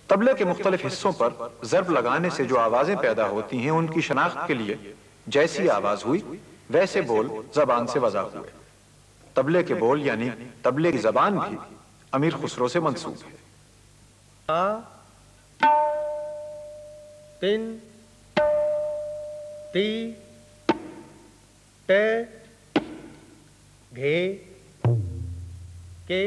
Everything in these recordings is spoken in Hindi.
तबले के मुख्तलिफ हिस्सों पर ज़र्ब लगाने से जो आवाजें पैदा होती हैं उनकी शनाख्त के लिए जैसी आवाज हुई वैसे बोल जबान से वज़ा हुए। तबले के बोल यानी तबले की जबान भी अमीर खुसरो से मंसूब है। आ, तिन, ती, टे, घे, के,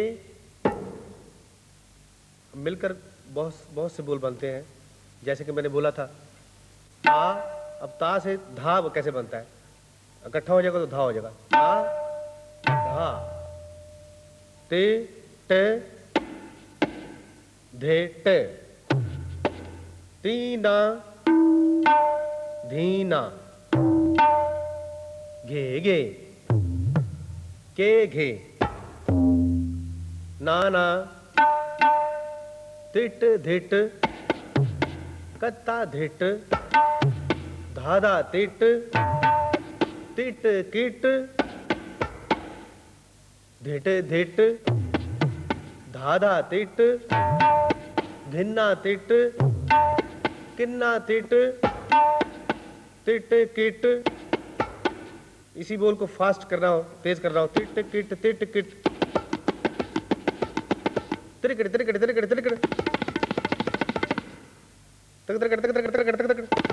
मिलकर बहुत बहुत से बोल बनते हैं। जैसे कि मैंने बोला था ता, अब ता से धा कैसे बनता है? इकट्ठा हो जाएगा तो धा हो जाएगा। ता, धा, ते, टे, धे, टे, तीना, धीना, घे, गे, के, घे, नाना, तिट, धिट, कत्ता, धिट, धाधा, तिट, तिट, किट, धिट, धिट, धाधा, तिट, धिन्ना, तिट, किन्ना, तिट, तिट, किट। इसी बोल को फास्ट कर रहा हूं, तेज कर रहा हूं। तिट, किट, तिट, किट, तिरकड़, तिरकड़, तिरकड़, तिरकड़, तक तक तक तक तक तक तक तक।